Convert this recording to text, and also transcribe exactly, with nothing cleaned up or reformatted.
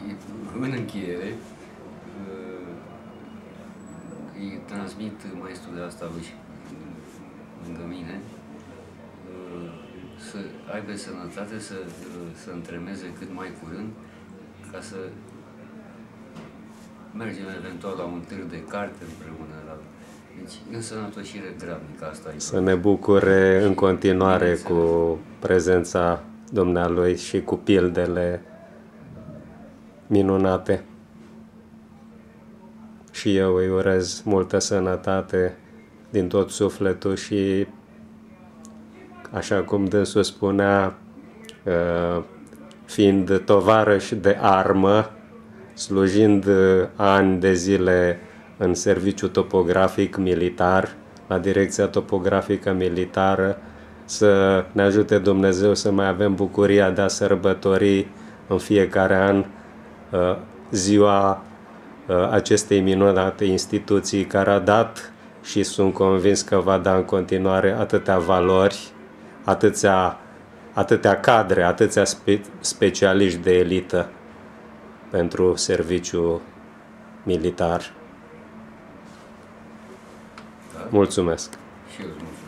în încheiere, îi transmit maestrul de asta lui lângă mine, să aibă sănătate, să, să întremeze cât mai curând, ca să mergem eventual la un târg de carte împreună. La... Deci, în sănătoșire grabnică, asta e. Să ne bucure în continuare cu prezența Dumnealui și cu pildele minunate. Și eu îi urez multă sănătate din tot sufletul și, așa cum dânsul spunea, fiind tovarăș de armă, slujind ani de zile în serviciu topografic militar, la Direcția Topografică Militară, să ne ajute Dumnezeu să mai avem bucuria de a sărbători în fiecare an ziua acestei minunate instituții care a dat și sunt convins că va da în continuare atâtea valori, atâția, atâtea cadre, atâția spe, specialiști de elită pentru serviciu militar. Mulțumesc! Și eu mulțumesc!